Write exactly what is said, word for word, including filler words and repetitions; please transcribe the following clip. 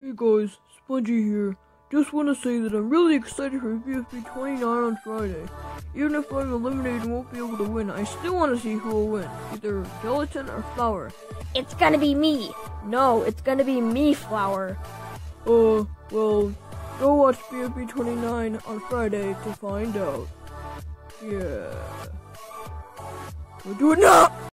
Hey guys, Spongey here. Just want to say that I'm really excited for B F D I twenty-nine on Friday. Even if I'm eliminated and won't be able to win, I still want to see who will win, either Gelatin or Flower. It's gonna be me. No, it's gonna be me, Flower. Uh, well, go watch B F D I twenty-nine on Friday to find out. Yeah. We'll do it now!